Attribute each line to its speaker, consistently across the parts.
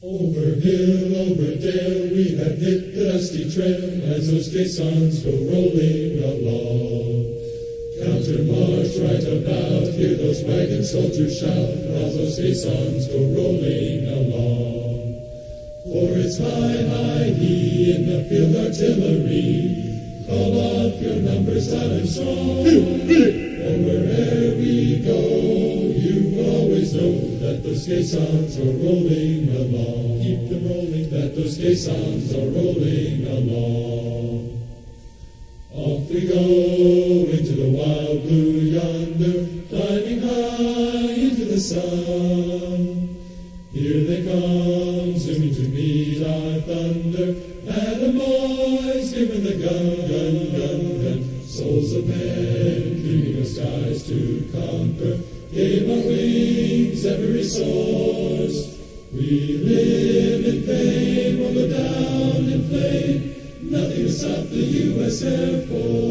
Speaker 1: Over hill, over dale, we have hit the dusty trail as those caissons go rolling along. Countermarch right about, hear those wagon soldiers shout as those caissons go rolling along. For it's high, high, he in the field artillery. Call off your numbers loud and strong. For wherever we go, you always know that those caissons are rolling along. Keep them rolling, that those caissons are rolling along. Off we go into the wild blue yonder, climbing high into the sun. Here they come, zooming to meet our thunder. Madam boys, giving the gun, gun, gun, gun. Souls of men, dreaming of skies to conquer. Gave our wings every source. We live in fame, or go down in flame. Nothing to stop the U.S. Air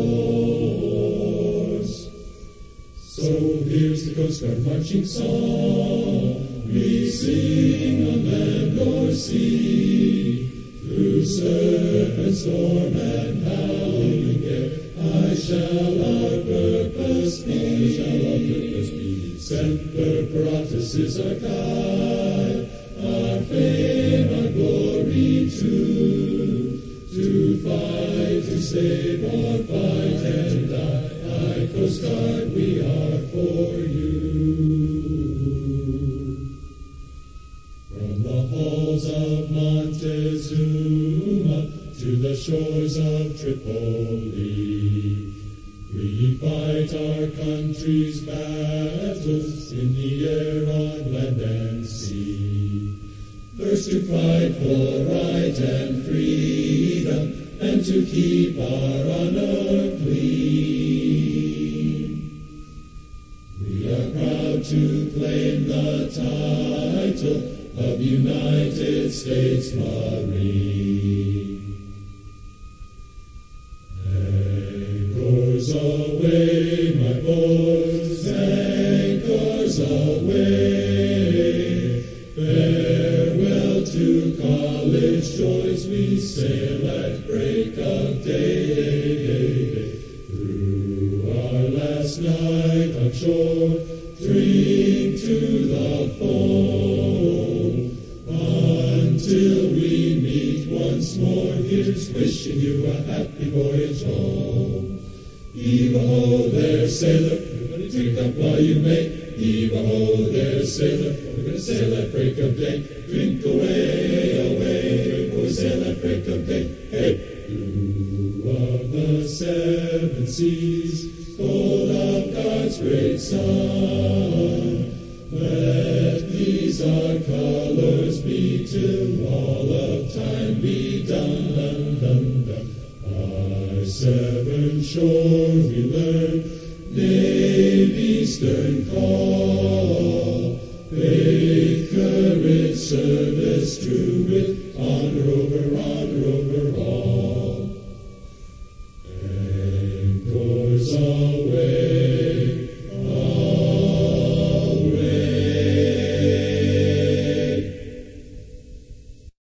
Speaker 1: Force. So here's the Coast Guard marching song. We sing on land or sea. Through surf and storm and howling air, high shall our purpose be. Semper Paratus is our guide, our fame, our glory too. To fight, to save, or fight and die, high Coast Guard, we are for you. From the halls of Montezuma to the shores of Tripoli, we fight our country's battles in the air, on land and sea. First to fight for right and freedom, and to keep our honor clean. We are proud to claim the title of United States Marine. Anchors away, my boys, anchors away. Farewell to college joys, we sail at break of day. Through our last night on shore, drink to the full, until we meet once more. Here's wishing you a happy voyage home. Heave-a-ho there, sailor, everybody drink up while you may. Heave-a-ho there, sailor, we're gonna sail at break of day. Drink away, away, we'll sail at break of day. Hey! Blue of the seven seas, gold of God's great sun. Let these our colors be till all of time be done, done, done, done. Our seven shores we learn, Navy's stern call. Faith, courage, service true, with honor over all.